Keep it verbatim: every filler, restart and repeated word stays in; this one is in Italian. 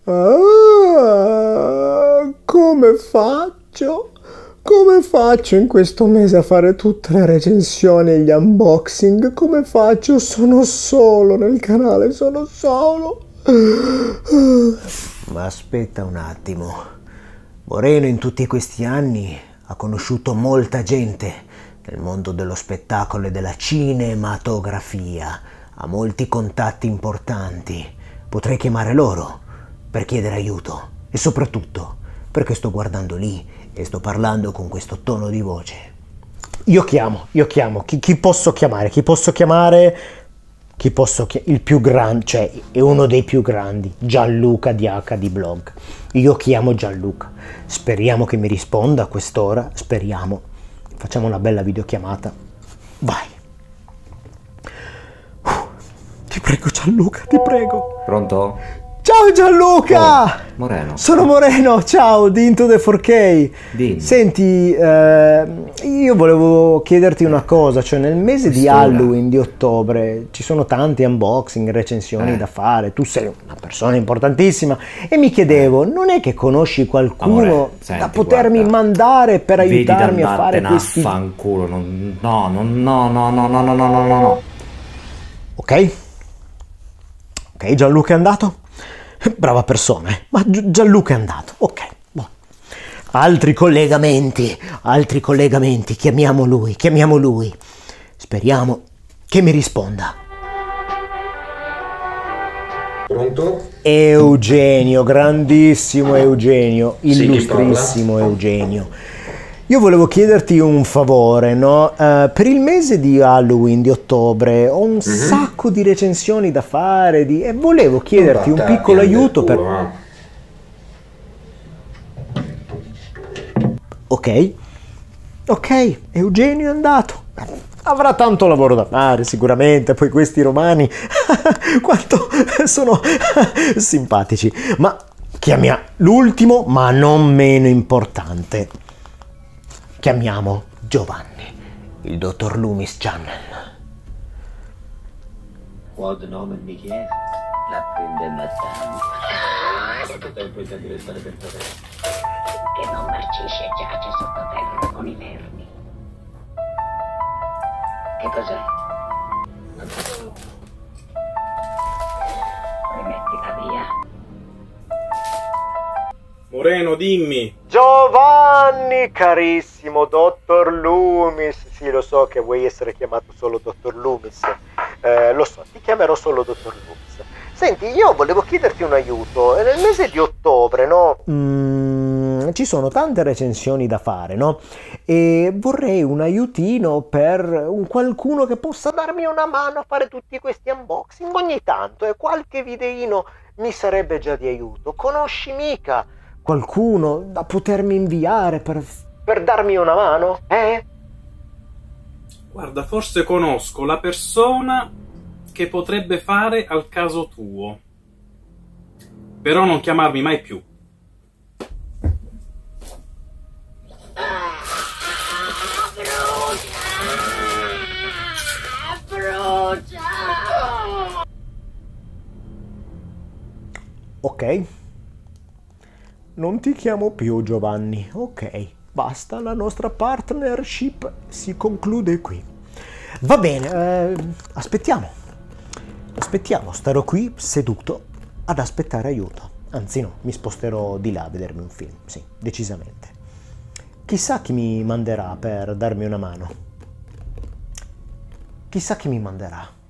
Ah, come faccio? Come faccio in questo mese a fare tutte le recensioni e gli unboxing? Come faccio? Sono solo nel canale, sono solo. Ma aspetta un attimo. Moreno in tutti questi anni ha conosciuto molta gente nel mondo dello spettacolo e della cinematografia. Ha molti contatti importanti. Potrei chiamare loro per chiedere aiuto. E soprattutto perché sto guardando lì e sto parlando con questo tono di voce. Io chiamo, io chiamo. Chi, chi posso chiamare? Chi posso chiamare? Chi posso chiamare? Il più grande, cioè è uno dei più grandi, Gianluca di H D Blog. Io chiamo Gianluca. Speriamo che mi risponda a quest'ora. Speriamo. Facciamo una bella videochiamata. Vai. Uh, ti prego Gianluca, ti prego. Pronto? Ciao Gianluca! Oh, Moreno. Sono Moreno, ciao, di Into the four K. Dimmi. Senti, eh, io volevo chiederti una cosa, cioè nel mese Quest'ora. di Halloween, di ottobre, ci sono tanti unboxing, recensioni Eh. da fare, tu sei una persona importantissima e mi chiedevo, non è che conosci qualcuno Amore, senti, da potermi guarda, mandare per aiutarmi a fare questi... Fanculo, non, no, no, no, no, no, no, no, no, no, no. Ok? Ok, Gianluca è andato? Brava persona, eh? Ma Gi- Gianluca è andato, ok. Boh. Altri collegamenti, altri collegamenti, chiamiamo lui, chiamiamo lui. Speriamo che mi risponda. Pronto? Eugenio, grandissimo Eugenio, Sì, chi illustrissimo Eugenio. Io volevo chiederti un favore, no? Eh, per il mese di Halloween, di ottobre, ho un sacco di recensioni da fare di... e volevo chiederti un piccolo aiuto per... Ok, ok, Eugenio è andato. Avrà tanto lavoro da fare sicuramente, poi questi romani, quanto sono simpatici. Ma chiamiamo l'ultimo, ma non meno importante. Chiamiamo Giovanni, il dottor Loomis Channel. Quod nomen Michele, la prende Mattano. Quanto tempo intendi restare per terra? Che non marcisce e giace sottoterra con i vermi. Che cos'è? Rimettila via. Moreno, dimmi. Giovanni, carissimo dottor Loomis. Sì, lo so che vuoi essere chiamato solo dottor Loomis. Eh, lo so, ti chiamerò solo dottor Loomis. Senti, io volevo chiederti un aiuto. Nel mese di ottobre, no? Mm, ci sono tante recensioni da fare, no? E vorrei un aiutino per un qualcuno che possa darmi una mano a fare tutti questi unboxing ogni tanto. E qualche videino mi sarebbe già di aiuto. Conosci mica qualcuno da potermi inviare per, per darmi una mano? Eh? Guarda, forse conosco la persona che potrebbe fare al caso tuo. Però non chiamarmi mai più. Ok. Non ti chiamo più Giovanni. Ok, basta, la nostra partnership si conclude qui. Va bene, eh, aspettiamo. Aspettiamo, starò qui seduto ad aspettare aiuto. Anzi no, mi sposterò di là a vedermi un film, sì, decisamente. Chissà chi mi manderà per darmi una mano. Chissà chi mi manderà.